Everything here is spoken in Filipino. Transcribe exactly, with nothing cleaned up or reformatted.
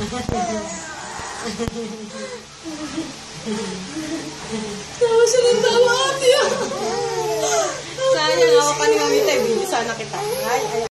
Tawa siya ng tawa, ate. Sayang, ako kanina ngiti. Sana kita. Ay, ay.